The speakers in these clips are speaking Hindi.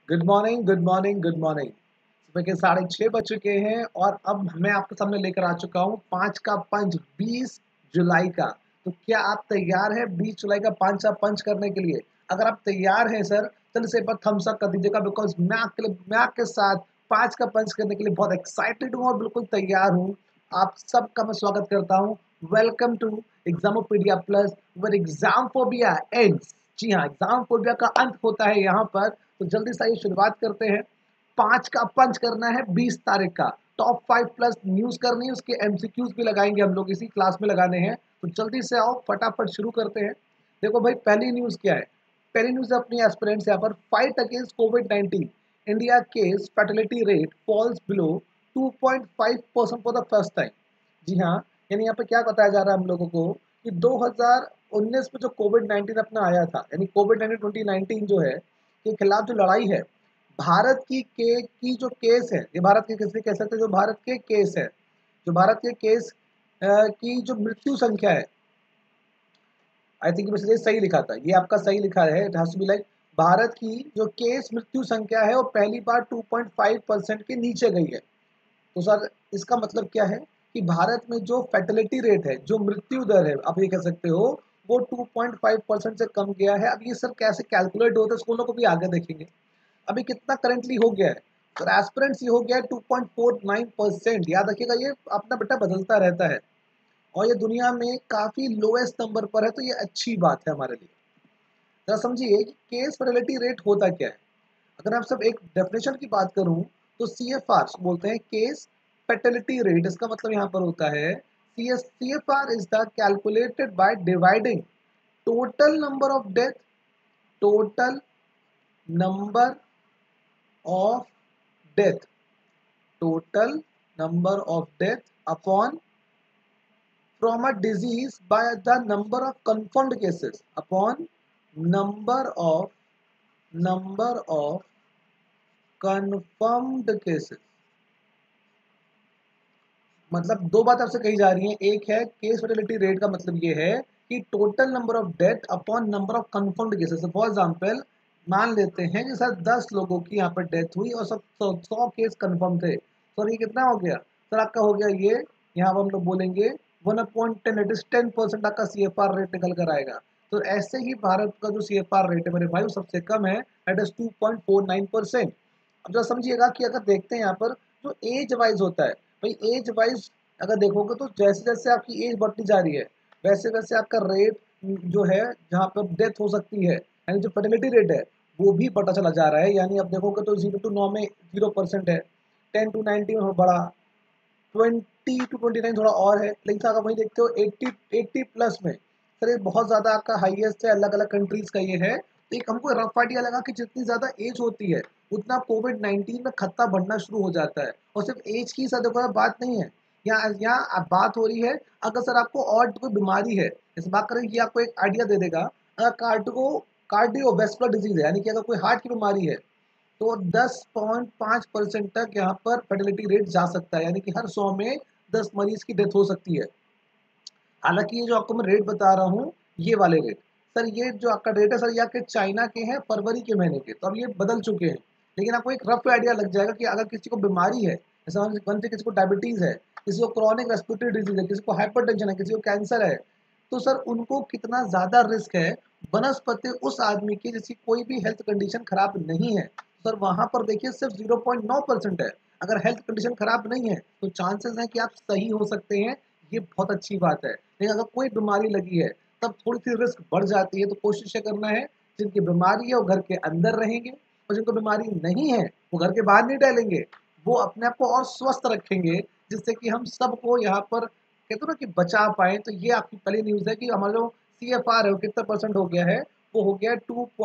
Good morning, good morning, good morning. सुबह के 6:30 बज चुके हैं और अब मैं आपके सामने लेकर आ चुका हूँ 5 का पंच 20 जुलाई का। तो क्या आप तैयार हैं 20 जुलाई का 5 का पंच करने के लिए? अगर आप तैयार हैं सर, तो इसे एक बार थम्स अप कर दीजिएगा बिकॉज़ मैं आपके साथ 5 का पंच करने के लिए बहुत एक्साइटेड हूँ और बिल्कुल तैयार हूँ। आप सबका मैं स्वागत करता हूँ। Welcome to Examopedia plus where exam phobia ends. जी हाँ, एग्ज़ाम फोबिया का अंत होता है यहाँ पर। तो जल्दी से आइए शुरुआत करते हैं। 5 का पंच करना है 20 तारीख का। टॉप 5 प्लस न्यूज़ करनी है, उसके एमसीक्यूज़ भी लगाएँगे हम लोग, इसी क्लास में लगाने हैं। तो जल्दी से आओ, फटाफट शुरू करते हैं। देखो भाई, पहली न्यूज़ क्या है? पहली न्यूज़ अपनी एस्पिरेंट्स यहाँ पर, फाइट अगेंस्ट कोविड-19 India case fatality rate falls below 2.5% for the first time. जी हाँ, यानी यहाँ पे क्या बताया जा रहा है हम लोगों को कि 2019 में जो कोविड-19 अपना आया था, यानी कोविड-19 2019 जो है, के खिलाफ जो लड़ाई है, भारत की जो केस है, ये भारत के किसी कह सकते हैं, जो भारत के केस है, जो भारत के केस की जो मृत्यु संख्या है, आई थिंक ये सही लिखा था, ये आपका सही लिखा है, it has to be like Bharat की जो केस मृत्यु संख्या है वो पहली बार 2.5% के नीचे गई है। तो सर इसका मतलब क्या है कि भारत में जो फैटेलिटी रेट है, जो मृत्यु दर है, आप ये कह सकते हो, वो 2.5% से कम गया है। अब ये सर कैसे कैलकुलेट होता है, इसको लोग को भी आगे देखेंगे। अभी कितना करंटली हो गया है, तो एस्पिरेंट्स ये हो गया है 2.49%। याद रखिएगा, ये अपना बेटा बदलता रहता है और ये दुनिया में काफ़ी लोएस्ट नंबर पर है, तो ये अच्छी बात है हमारे लिए। जरा समझिए कि केस फर्टिलिटी रेट होता क्या है। अगर आप सब एक डेफिनेशन की बात करूं तो CFR बोलते हैं, केस फर्टिलिटी रेट। इसका मतलब यहाँ पर होता है CFR is the calculated by dividing total number of death, total number of death, total number of death upon from a disease by the number of confirmed cases upon number of confirmed cases। मतलब दो बात आपसे कही जा रही है। एक है केस फर्टिलिटी रेट, का मतलब ये है कि total number of death upon number of confirmed cases. For example, मान लेते हैं कि सर 10 लोगों की यहाँ पर डेथ हुई और सब 100 केस कंफर्म थे, सर ये कितना हो गया? सर आपका हो गया ये, यहाँ पर हम लोग बोलेंगे 1/10, इट इज 10% आपका CFR रेट निकल कर आएगा। तो ऐसे ही भारत का जो CFR रेट है मेरे भाई, वो सबसे कम है, इट इज 2.49%। अब जरा समझिएगा कि अगर देखते हैं यहाँ पर जो एज वाइज होता है, भाई एज वाइज अगर देखोगे तो जैसे जैसे आपकी एज बढ़ती जा रही है, वैसे वैसे आपका रेट जो है, जहाँ पर डेथ हो सकती है, यानी जो फर्टिलिटी रेट है, वो भी बढ़ता चला जा रहा है। यानी अब देखोगे तो 0 to 9 में 0% है, 10 to 19 में बढ़ा, 20 to 29 थोड़ा और है, लेकिन अगर वही देखते हो 80 प्लस में, सर ये बहुत ज़्यादा आपका हाईएस्ट है, अलग अलग कंट्रीज़ का ये है। तो एक हमको रफ आइडिया लगा कि जितनी ज़्यादा एज होती है, उतना कोविड-19 में खतरा बढ़ना शुरू हो जाता है। और सिर्फ एज की सर देखो बात नहीं है, यहाँ बात हो रही है, अगर सर आपको और कोई बीमारी है, जैसे बात करें, ये आपको एक आइडिया दे देगा, अगर कार्डियोवैस्कुलर डिजीज़ है, यानी कि अगर कोई हार्ट की बीमारी है, तो 10.5% तक यहाँ पर फर्टिलिटी रेट जा सकता है, यानी कि हर 100 में 10 मरीज की डेथ हो सकती है। हालांकि ये जो आपको मैं रेट बता रहा हूँ, ये वाले रेट, सर ये जो आपका रेट है सर, ये आपके चाइना के हैं, फरवरी के महीने के, तो अब ये बदल चुके हैं। लेकिन आपको एक रफ आइडिया लग जाएगा कि अगर किसी को बीमारी है, जैसे मान लीजिए किसी को डायबिटीज़ है, किसी को क्रॉनिक रेस्पिरेटरी डिजीज है, किसी को हाइपरटेंशन है, किसी को कैंसर है, तो सर उनको कितना ज़्यादा रिस्क है बनस्पति उस आदमी की जिसकी कोई भी हेल्थ कंडीशन खराब नहीं है। सर वहाँ पर देखिए सिर्फ 0.9% है। अगर हेल्थ कंडीशन खराब नहीं है तो चांसेस हैं कि आप सही हो सकते हैं, ये बहुत अच्छी बात है। लेकिन अगर कोई बीमारी लगी है, तब थोड़ी सी रिस्क बढ़ जाती है। तो कोशिश ये करना है, जिनकी बीमारी है वो घर के अंदर रहेंगे, और जिनको बीमारी नहीं है वो घर के बाहर नहीं टहलेंगे, वो अपने आप को और स्वस्थ रखेंगे, जिससे कि हम सबको यहाँ पर कहते हो ना कि बचा पाए। तो ये आपकी पहली न्यूज़ है कि हमारा जो CFR है वो कितना परसेंट हो गया है, वो हो गया है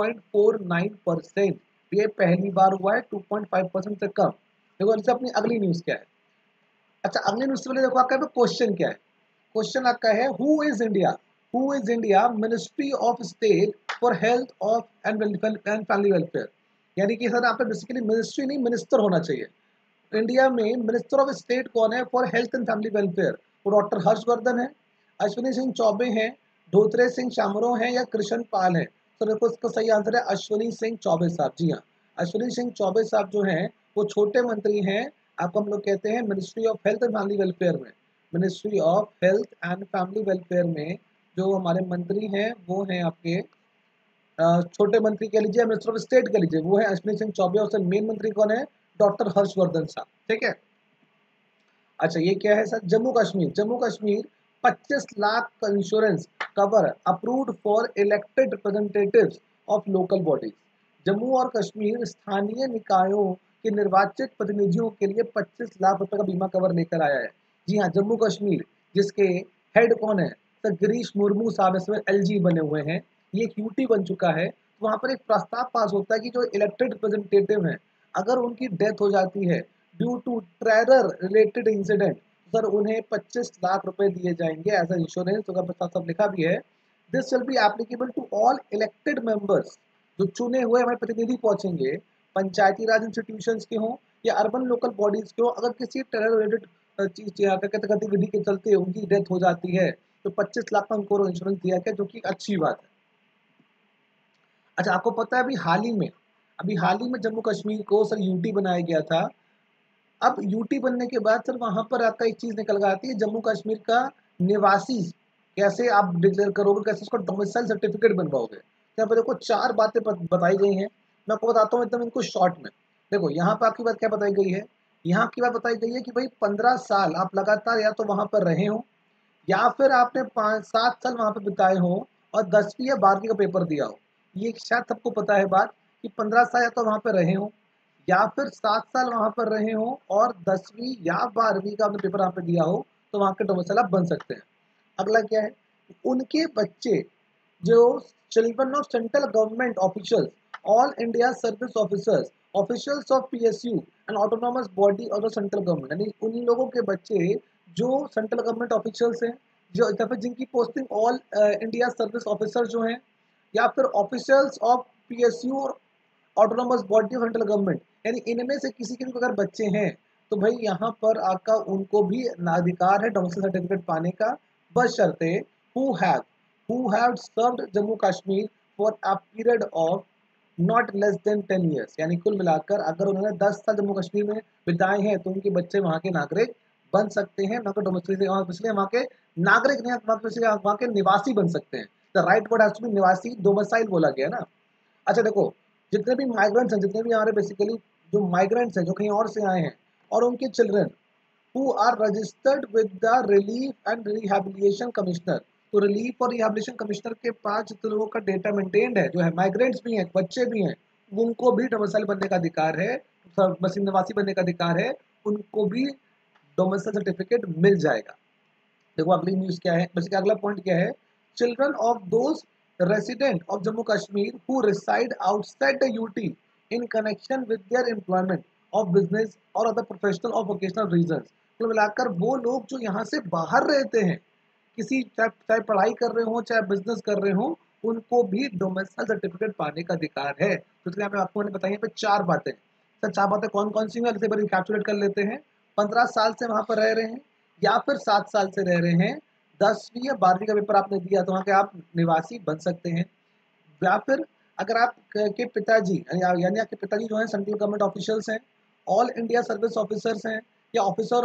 2.49%। ये पहली बार हुआ है 2.5% से कम। देखो इससे अपनी अगली न्यूज़ क्या है। अच्छा, अगली न्यूज़ से पहले देखो आपका क्वेश्चन क्या है। क्वेश्चन आपका है, who is India ministry of state for health of and family welfare. यानी कि सर आप बेसिकली मिनिस्ट्री नहीं, मिनिस्टर होना चाहिए। इंडिया में मिनिस्टर ऑफ स्टेट कौन है for health and family welfare? वो डॉक्टर हर्षवर्धन है, अश्विनी सिंह चौबे हैं, धोत्रे सिंह चामरो हैं, या कृष्ण पाल है? तो देखो इसका सही आंसर है अश्विनी सिंह चौबे साहब। जी हाँ, अश्विनी सिंह चौबे साहब जो हैं वो छोटे मंत्री हैं, आपको हम लोग कहते हैं ministry of health and family welfare में। Ministry of health and family welfare में जो हमारे मंत्री हैं वो हैं आपके छोटे मंत्री कह लीजिए, मिनिस्टर ऑफ स्टेट कह लीजिए, वो है अश्विनी सिंह चौबे। और सर मेन मंत्री कौन है? डॉक्टर हर्षवर्धन साहब, ठीक है। अच्छा ये क्या है सर? जम्मू कश्मीर, जम्मू कश्मीर 25 लाख का insurance cover approved for elected representatives of local bodies. Jammu और कश्मीर स्थानीय निकायों के निर्वाचित प्रतिनिधियों के लिए 25 लाख रुपए का बीमा कवर लेकर आया है। जी हाँ, जम्मू कश्मीर, जिसके हेड कौन है? सर गिरीश मुर्मू साहब इसमें एलजी बने हुए हैं। ये एक यूटी बन चुका है। तो वहाँ पर एक प्रस्ताव पास होता है कि जो इलेक्टेड रिप्रेजेंटेटिव हैं, अगर उनकी डेथ हो जाती है due to terror related incident, sir उन्हें 25 लाख रुपए दिए जाएंगे एज अ इंश्योरेंस। तो सब लिखा भी है, this will be applicable to all elected members. जो चुने हुए हमारे प्रतिनिधि पहुंचेंगे, पंचायती राज इंस्टीट्यूशंस के हों या अर्बन लोकल बॉडीज के हों, अगर किसी टेरर रिलेटेड चीज गतिविधि के चलते उनकी डेथ हो जाती है तो 25 लाख का उनको इंश्योरेंस दिया गया, जो कि अच्छी बात है। अच्छा आपको पता है अभी हाल ही में जम्मू कश्मीर को सर यूटी बनाया गया था। अब यूटी बनने के बाद सर वहां पर आपका एक चीज निकल कर आती है, जम्मू कश्मीर का निवासी कैसे आप डिक्लेयर करोगे, कैसे उसका डोमिसाइल सर्टिफिकेट बनवाओगे। तो यहाँ पर देखो 4 बातें बताई गई हैं। मैं आपको बताता हूँ एकदम इनको शॉर्ट में। देखो यहाँ पर आपकी बात क्या बताई गई है? यहाँ की बात बताई गई है कि भाई 15 साल आप लगातार या तो वहां पर रहे हो, या फिर आपने 5-7 साल वहां पर बिताए हो और 10वीं या 12वीं का पेपर दिया हो। ये शायद सबको पता है बात कि 15 साल या तो वहां पर रहे हो, या फिर 7 साल वहां पर रहे हो और 10वीं या 12वीं का आपने पेपर वहां पर दिया हो, तो वहां के डोमिसाइल आप बन सकते हैं। अगला क्या है? उनके बच्चे जो children of central government officials, all India service officers, officials of PSU and autonomous body of the central government, यानी उन लोगों के बच्चे जो सेंट्रल गवर्नमेंट ऑफिशियल्स हैं, जो या फिर जिनकी posting all India service officer जो हैं, या फिर ऑफिशियल्स ऑफ पीएसयू और autonomous body of central government, यानी इनमें से किसी के भी अगर बच्चे हैं तो भाई यहाँ पर आका उनको भी अधिकार है डोमिसाइल सर्टिफिकेट पाने का, बशर्ते who have served Jammu Kashmir for a period of not less than 10 years. यानी कुल मिलाकर अगर उन्होंने 10 साल जम्मू कश्मीर में बिताए हैं तो उनके बच्चे वहाँ के नागरिक बन सकते हैं। वहाँ के डोमिसाइल, इसलिए वहाँ के नागरिक नहीं, वहाँ के निवासी बन सकते हैं। The right word has to be निवासी, डोमिसाइल बोला गया ना। अच्छा देखो, जितने भी माइग्रेंट्स हैं, जितने भी हमारे बेसिकली जो माइग्रेंट्स हैं जो कहीं और से आए हैं, और उनके children who are registered with the relief and rehabilitation commissioner, तो रिलीफ और रिहैबिलिटेशन कमिश्नर के पास जितने लोगों का डेटा मेंटेन्ड है, जो है माइग्रेंट्स भी हैं, बच्चे भी हैं, उनको भी डोमिसाइल बनने का अधिकार है, मसीन निवासी बनने का अधिकार है, उनको भी डोमिसाइल सर्टिफिकेट मिल जाएगा। देखो अगली न्यूज क्या है, बस अगला पॉइंट क्या है? Children of those resident of Jammu Kashmir who reside outside the UT in connection with their employment of business और अदर प्रोफेशनल और वोकेशनल रीजंस, कुल मिलाकर वो लोग जो यहाँ से बाहर रहते हैं, किसी चाहे चाहे पढ़ाई कर रहे हो चाहे बिजनेस कर रहे हो, उनको भी डोमिसाइल सर्टिफिकेट पाने का अधिकार है। तो इसलिए आपको मैंने बताई पे 4 बातें। सर 4 बातें कौन कौन सी हैं, इसे बार कैप्चुलेट कर लेते हैं। 15 साल से वहां पर रह रहे हैं, या फिर 7 साल से रह रहे हैं, 10वीं या 12वीं का पेपर आपने दिया तो वहाँ के आप निवासी बन सकते हैं, या फिर अगर आप के पिताजी यानी आपके पिताजी जो हैं सेंट्रल गवर्नमेंट ऑफिशियल्स हैं, ऑल इंडिया सर्विस ऑफिसर्स हैं, या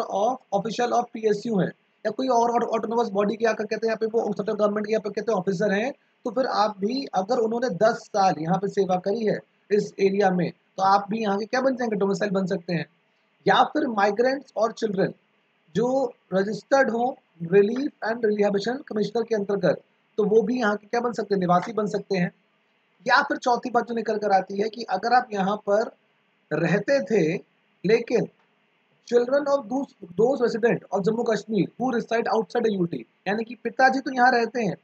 ऑफिशियल ऑफ पीएसयू हैं, या कोई और ऑटोनोमस बॉडी के आकर कहते हैं यहाँ पे वो सेंट्रल गवर्नमेंट के यहाँ पे कहते हैं ऑफिसर हैं, तो फिर आप भी अगर उन्होंने 10 साल यहाँ पे सेवा करी है इस एरिया में, तो आप भी यहाँ के क्या बन जाएंगे? डोमिसाइल बन सकते हैं। या फिर माइग्रेंट्स और चिल्ड्रन जो रजिस्टर्ड हो रिलीफ एंड रिहैबिलिटेशन कमिश्नर के अंतर्गत, तो वो भी यहाँ के क्या बन सकते हैं? निवासी बन सकते हैं। या फिर चौथी बात जो निकल कर आती है कि अगर आप यहाँ पर रहते थे, लेकिन children of those resident of Jammu Kashmir who reside outside UT, यानी कि पिताजी तो यहाँ रहते हैं,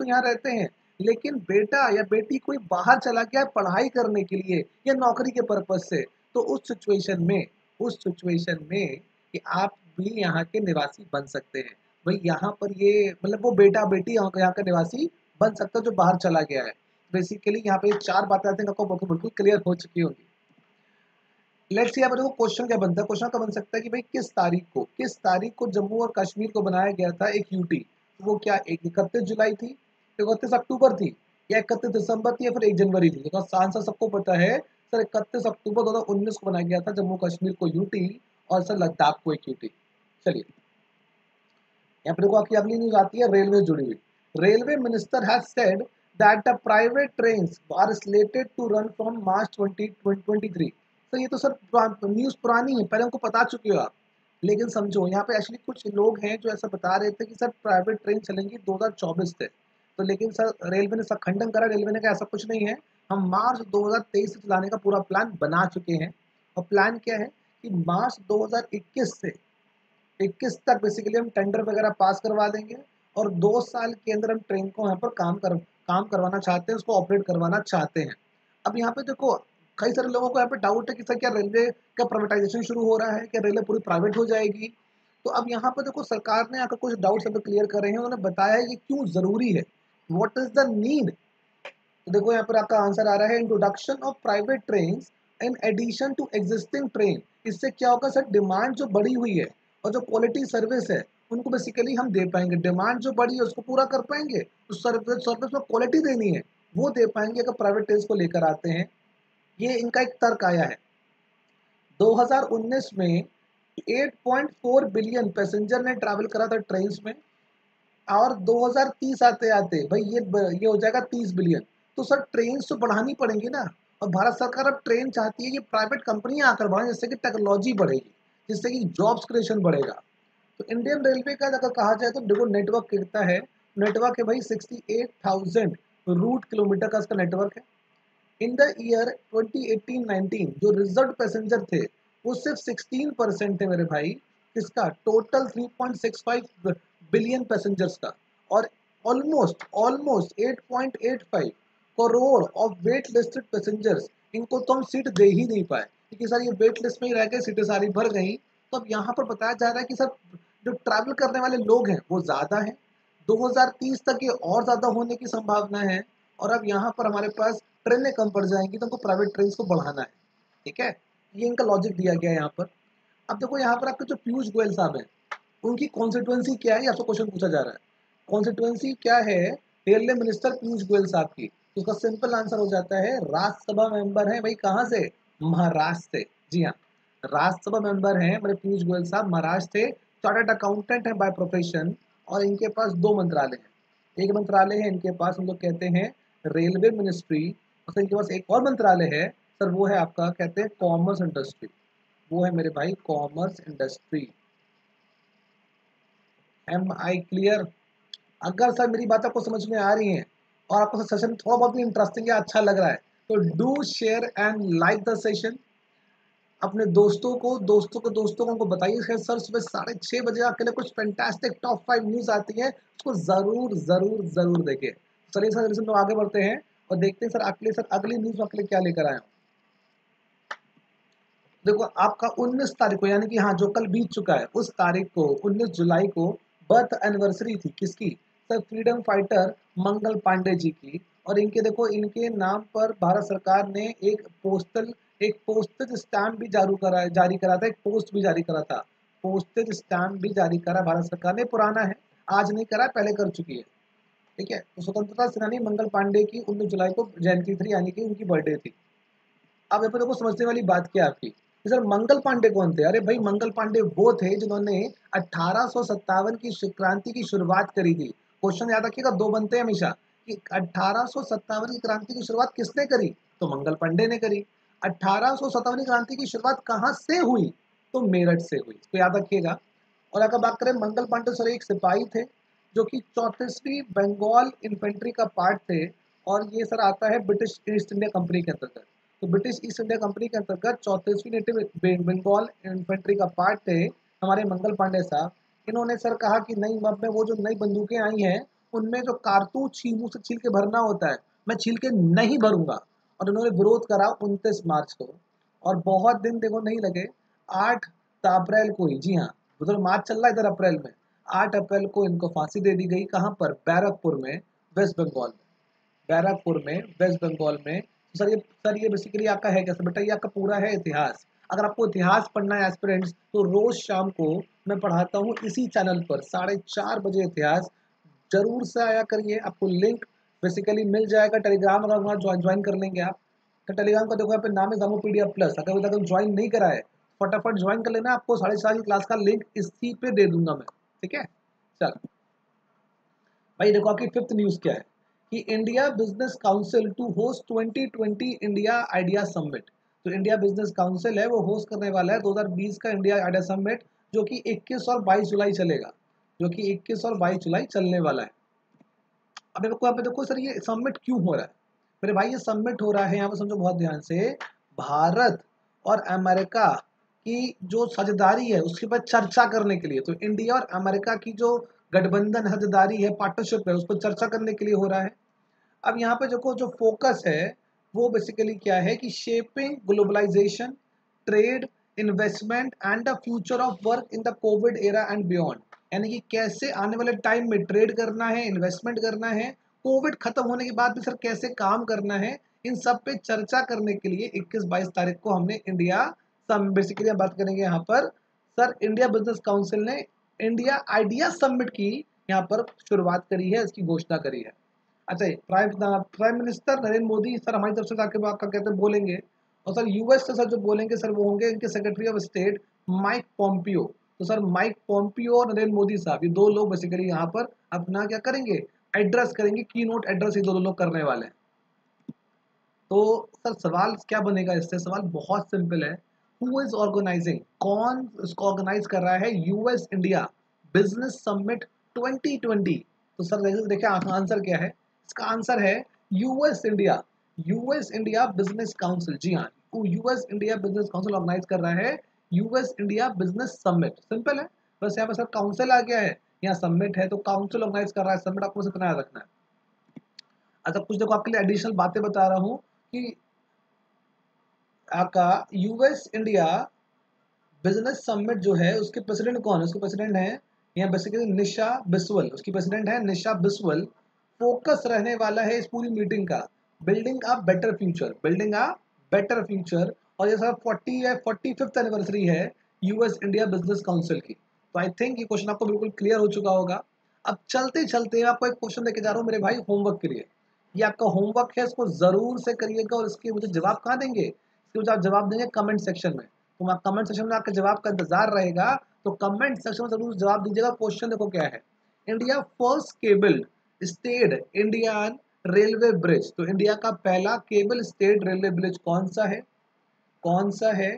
लेकिन बेटा या बेटी कोई बाहर चला गया है पढ़ाई करने के लिए या नौकरी के पर्पज से, तो उस सिचुएशन में कि आप भी यहाँ के निवासी बन सकते हैं। भाई यहाँ पर ये मतलब वो बेटा बेटी यहाँ का निवासी बन सकता है जो बाहर चला गया है। बेसिकली यहाँ पे 4 बातें आते हैं, आपको बिल्कुल क्लियर हो चुकी होगी। लेट्स सी, यहाँ पर देखो क्वेश्चन क्या बनता है। क्वेश्चन का बन सकता है कि भाई किस तारीख को जम्मू और कश्मीर को बनाया गया था एक यूटी। तो वो क्या 31 जुलाई थी, 31 अक्टूबर थी, या 31 दिसंबर थी, या फिर 1 जनवरी थी? तो आंसर सबको पता है सर 31 अक्टूबर 2019 को बनाया गया था, जम्मू कश्मीर को यूटी और सर लद्दाख को एक यूटी। चलिए यहाँ पर देखो, आपकी अगली न्यूज आती है रेलवे जुड़ी हुई। Railway minister has said that the private trains are slated to run from March 2023। Sir ये तो सर न्यूज पुरानी है, पहले हमको बता चुके हो आप। लेकिन समझो यहाँ पे एक्चुअली कुछ लोग हैं जो ऐसा बता रहे थे कि सर प्राइवेट ट्रेन चलेंगी 2024 से, तो लेकिन सर रेलवे ने सब खंडन करा। रेलवे ने कहा ऐसा कुछ नहीं है, हम मार्च 2023 से चलाने का पूरा प्लान बना चुके हैं। और प्लान क्या है कि मार्च 2021 से 21 तक बेसिकली हम टेंडर वगैरह पास करवा देंगे और 2 साल के अंदर हम ट्रेन को यहाँ पर काम करवाना चाहते हैं, उसको ऑपरेट करवाना चाहते हैं। अब यहाँ पे देखो, कई सारे लोगों को यहाँ पे डाउट है कि सर क्या रेलवे का प्राइवेटाइजेशन शुरू हो रहा है, क्या रेलवे पूरी प्राइवेट हो जाएगी। तो अब यहाँ पर देखो, सरकार ने आकर कुछ डाउट्स अभी क्लियर कर रहे हैं, उन्होंने बताया है कि क्यों जरूरी है, व्हाट इज द नीड। तो देखो यहाँ पर आपका आंसर आ रहा है, introduction of private train in addition to existing train. इससे क्या होगा सर, डिमांड जो बढ़ी हुई है और जो क्वालिटी सर्विस है उनको बेसिकली हम दे पाएंगे। डिमांड जो बढ़ी है उसको पूरा कर पाएंगे, उस सर्विस में क्वालिटी देनी है वो दे पाएंगे अगर प्राइवेट ट्रेन को लेकर आते हैं। ये इनका एक तर्क आया है। 2019 में 8.4 बिलियन पैसेंजर ने ट्रैवल करा था ट्रेन में, और 2030 आते आते भाई ये हो जाएगा 30 बिलियन। तो सर ट्रेन तो बढ़ानी पड़ेंगी ना, और भारत सरकार अब ट्रेन चाहती है कि प्राइवेट कंपनियां आकर बढ़ाएं, जिससे कि टेक्नोलॉजी बढ़ेगी, जिससे कि जॉब्स क्रिएशन बढ़ेगा। तो इंडियन रेलवे का अगर कहा जाए तो देखो नेटवर्क कितना है, नेटवर्क है भाई 68,000 रूट किलोमीटर का इसका नेटवर्क है। इन द ईयर 2018-19 जो रिजर्व पैसेंजर थे वो सिर्फ 16% थे मेरे भाई, किसका, टोटल 3.65 बिलियन पैसेंजर्स का। और almost almost 8.85 crore of wait listed passengers, इनको तो हम सीट दे ही नहीं पाए, क्योंकि सर ये वेट लिस्ट में ही रह गए, सीटें सारी भर गई। तो अब यहाँ पर बताया जा रहा है कि सर जो ट्रैवल करने वाले लोग हैं वो ज़्यादा हैं, 2030 तक ये और ज़्यादा होने की संभावना है। और अब यहाँ पर हमारे पास ट्रेनें कम पड़ जाएंगी, तो हमको प्राइवेट ट्रेन को बढ़ाना है। ठीक है, ये इनका लॉजिक दिया गया है यहाँ पर। अब देखो यहाँ पर आपके जो पीयूष गोयल साहब हैं, उनकी कॉन्स्टिट्यूएंसी क्या है, आपसे क्वेश्चन पूछा जा रहा है। कॉन्स्टिट्यूएंसी क्या है रेलवे मिनिस्टर पीयूष गोयल साहब की, तो उसका सिंपल आंसर हो जाता है राज्यसभा मेंबर है भाई, कहाँ से, महाराष्ट्र से। जी हाँ, राज्यसभा मेंबर हैं मेरे पीयूष गोयल साहब, महाराष्ट्र से, चार्टर्ड अकाउंटेंट है बाय प्रोफेशन। और इनके पास 2 मंत्रालय हैं। एक मंत्रालय है इनके पास, हम लोग कहते हैं रेलवे मिनिस्ट्री, और इनके पास एक और मंत्रालय है सर, वो है आपका कहते हैं कॉमर्स इंडस्ट्री। वो है मेरे भाई commerce industry. Am I clear. अगर सर मेरी बात आपको समझ में आ रही है और आपको सेशन थोड़ा बहुत भी इंटरेस्टिंग या अच्छा लग रहा है, तो do share and like the session. अपने दोस्तों को उनको बताइए सर सुबह 6:30 बजे आपके लिए कुछ फैंटास्टिक टॉप 5 न्यूज आती है, उसको जरूर जरूर जरूर देखें। चलिए सर हम लोग आगे बढ़ते हैं और देखते हैं सर अगली न्यूज आपके लिए क्या लेकर आया हूं। देखो आपका 19 तारीख को, यानी कि हाँ जो कल बीत चुका है, उस तारीख को 19 जुलाई को बर्थ एनिवर्सरी थी किसकी, sir freedom fighter Mangal Pandey ji की। और इनके देखो इनके नाम पर भारत सरकार ने एक पोस्टेज स्टैम्प भी जारी करा था, एक पोस्ट भी जारी करा था, पोस्टेज स्टैम्प भी जारी करा भारत सरकार ने। पुराना है, आज नहीं करा, पहले कर चुकी है। ठीक है, तो स्वतंत्रता सेनानी मंगल पांडे की 19 जुलाई को जयंती थी, यानी कि उनकी बर्थडे थी। अब यहाँ पे देखो समझने वाली बात क्या है आपकी कि सर मंगल पांडे कौन थे। अरे भाई मंगल पांडे वो थे जिन्होंने 1857 की क्रांति की शुरुआत करी थी। क्वेश्चन याद रखिएगा, दो बनते हैं हमेशा, कि 1857 की क्रांति की शुरुआत किसने करी, तो मंगल पांडे ने करी। 1857 की क्रांति की शुरुआत कहाँ से हुई, तो मेरठ से हुई, तो याद रखिएगा। और अगर बात करें मंगल पांडे सर एक सिपाही थे जो कि 34वीं बंगाल इन्फेंट्री का पार्ट थे, और ये सर आता है ब्रिटिश ईस्ट इंडिया कंपनी के अंतर्गत। तो ब्रिटिश ईस्ट इंडिया कंपनी के अंतर्गत 34वीं नेटिव बंगाल इन्फेंट्री का पार्ट थे हमारे मंगल पांडे साहब। इन्होंने सर कहा कि नई अब में वो जो नई बंदूकें आई हैं उनमें जो कारतूस मुंह से छील के भरना होता है, मैं छील के नहीं भरूंगा। और इन्होंने विरोध करा 29 मार्च को, और बहुत दिन देखो नहीं लगे, 8 अप्रैल को ही, जी हाँ उधर मार्च चल रहा है, इधर अप्रैल में, 8 अप्रैल को इनको फांसी दे दी गई। कहाँ पर, बैरकपुर में, वेस्ट बंगाल में, बैरकपुर में वेस्ट बंगाल में। सर ये बेसिकली आपका है कैसे बेटा, ये आपका पूरा है इतिहास। अगर आपको इतिहास पढ़ना है एस्पिरेंट्स, तो रोज शाम को मैं पढ़ाता हूँ इसी चैनल पर 4:30 बजे इतिहास, जरूर से आया करिए। आपको लिंक बेसिकली मिल जाएगा टेलीग्राम, अगर वहाँ ज्वाइन कर लेंगे आप। तो टेलीग्राम का देखो यहाँ पे नाम है जामोपीडिया प्लस। अगर अभी तक ज्वाइन नहीं करा है फटाफट ज्वाइन कर लेना, आपको 4:30 की क्लास का लिंक इसी पे दे दूंगा मैं, ठीक है। चल भाई देखो आपकी फिफ्थ न्यूज़ क्या है कि India business council to host 2020 India idea summit. तो इंडिया बिजनेस काउंसिल है वो होस्ट करने वाला है 2020 का इंडिया आइडिया समिट, जो कि 21 और 22 जुलाई चलेगा, जो कि 21 और 22 जुलाई चलने वाला है। अब देखो यहाँ पे देखो सर ये समिट क्यों हो रहा है मेरे भाई, ये समिट हो रहा है यहाँ पे समझो बहुत ध्यान से, भारत और अमेरिका की जो साझेदारी है उसके बाद चर्चा करने के लिए। तो इंडिया और अमेरिका की जो गठबंधन साझेदारी है, पार्टनरशिप है, उस पर चर्चा करने के लिए हो रहा है। अब यहाँ पे देखो जो फोकस है वो बेसिकली क्या है कि shaping globalisation, trade, investment and the future of work in the covid era and beyond. यानी कि कैसे आने वाले टाइम में ट्रेड करना है, इन्वेस्टमेंट करना है, कोविड खत्म होने के बाद भी सर कैसे काम करना है, इन सब पे चर्चा करने के लिए 21-22 तारीख को हमने इंडिया बेसिकली बात करेंगे यहाँ पर। सर इंडिया बिजनेस काउंसिल ने इंडिया आइडिया समिट की यहाँ पर शुरुआत करी है, इसकी घोषणा करी है। अच्छा prime minister Narendra Modi sir हमारी तरफ से आके क्या कहते हैं बोलेंगे, और सर यूएस से सर जो बोलेंगे सर वो होंगे इनके secretary of state Mike Pompeo. तो सर माइक पॉम्पियो और नरेंद्र मोदी साहब ये दो लोग बेसिकली यहाँ पर अपना क्या करेंगे, एड्रेस करेंगे, की नोट एड्रेस ये दो लोग करने वाले हैं। तो सर सवाल क्या बनेगा इससे, सवाल बहुत सिंपल है, हु इज ऑर्गेनाइजिंग, कौन इसको ऑर्गेनाइज कर रहा है, यूएस इंडिया बिजनेस समिट 2020। तो सर देखिए आंसर क्या है, इसका आंसर है US India, US India business council. जी हाँ, US India business council organise कर रहा है US India business summit. Simple है, बस यहाँ पे सर काउंसिल आ गया है, यहाँ समिट है तो काउंसिल ऑर्गेनाइज कर रहा है, समिट आपको इतना याद रखना है। अच्छा कुछ देखो आपके लिए एडिशनल बातें बता रहा हूँ कि आपका यूएस इंडिया बिजनेस समिट जो है उसके प्रेसिडेंट कौन है, उसके प्रेसिडेंट है यहाँ बेसिकली निशा बिस्वल, उसकी प्रेसिडेंट है निशा बिस्वल। फोकस रहने वाला है इस पूरी मीटिंग का building a better future, building a better future. और ये सर 45th एनिवर्सरी है यूएस इंडिया बिजनेस काउंसिल की। तो आई थिंक ये क्वेश्चन आपको बिल्कुल क्लियर हो चुका होगा। अब चलते चलते आपको एक क्वेश्चन देके जा रहा हूँ मेरे भाई होमवर्क के लिए, ये आपका होमवर्क है, इसको जरूर से करिएगा और इसके मुझे जवाब कहाँ देंगे, इसके मुझे आप जवाब देंगे कमेंट सेक्शन में। तो आप कमेंट सेक्शन में आपके जवाब का इंतजार रहेगा, तो कमेंट सेक्शन में जरूर जवाब दीजिएगा। क्वेश्चन देखो क्या है, India first cable stayed Indian railway bridge. तो इंडिया का पहला केबल स्टेड रेलवे ब्रिज कौन सा है, कौन सा है,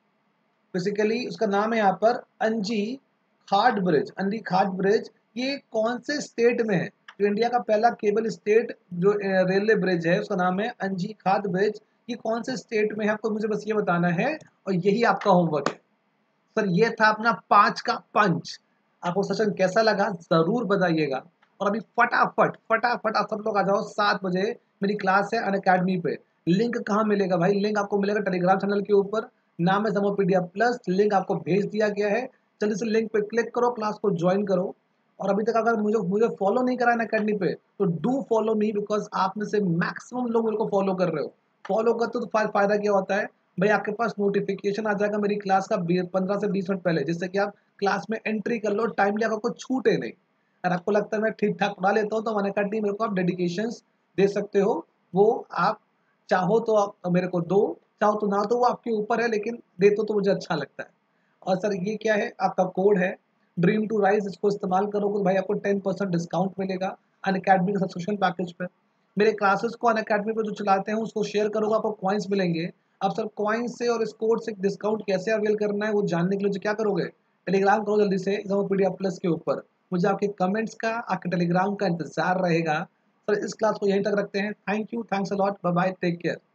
बेसिकली उसका नाम है यहाँ पर अंजी खाट ब्रिज, अंजी खाट ब्रिज। ये कौन से स्टेट में है, तो इंडिया का पहला केबल स्टेट जो रेलवे ब्रिज है उसका नाम है अंजी खाट ब्रिज। ये कौन से स्टेट में है आपको मुझे बस ये बताना है, और यही आपका होमवर्क है। सर ये था अपना 5 का पंच। आपको सेशन कैसा लगा जरूर बताइएगा। और अभी फटाफट फटाफट आप सब लोग आ जाओ 7 बजे, मेरी क्लास है अनअकैडमी पे। लिंक कहाँ मिलेगा भाई, लिंक आपको मिलेगा टेलीग्राम चैनल के ऊपर, नाम है जामोपीडिया प्लस, लिंक आपको भेज दिया गया है। जल्दी से लिंक पे क्लिक करो, क्लास को ज्वाइन करो। और अभी तक अगर मुझे मुझे फॉलो नहीं करा है अकेडमी पे तो डू फॉलो मी, बिकॉज आप में से मैक्सिमम लोग मेरे को फॉलो कर रहे हो। फॉलो करते तो फायदा क्या होता है भाई, आपके पास नोटिफिकेशन आ जाएगा मेरी क्लास का 15 से 20 मिनट पहले, जिससे कि आप क्लास में एंट्री कर लो टाइमली, आपको कुछ छूटे नहीं। अगर आपको लगता है मैं ठीक ठाक पढ़ा लेता हूँ तो अनअकैडमी मेरे को आप डेडिकेशन दे सकते हो, वो आप चाहो तो आप मेरे को दो, चाहो तो ना दो, वो आपके ऊपर है, लेकिन दे तो मुझे अच्छा लगता है। और सर ये क्या है, आपका कोड है ड्रीम टू राइज, इसको इस्तेमाल करोगे तो भाई आपको 10% डिस्काउंट मिलेगा अनअकैडमी के सब्सक्रिप्शन पैकेज पे। मेरे क्लासेस को अनअकैडमी पे जो चलाते हैं उसको शेयर करोगे आपको कॉइन्स मिलेंगे। अब सर कॉइन्स से और इस कोड से डिस्काउंट कैसे अवेल करना है वो जानने के लिए क्या करोगे, टेलीग्राम करो जल्दी से जामोपीडिया प्लस के ऊपर। मुझे आपके कमेंट्स का, आपके टेलीग्राम का इंतजार रहेगा। सर इस क्लास को यहीं तक रखते हैं। Thank you, thanks a lot, bye bye, take care.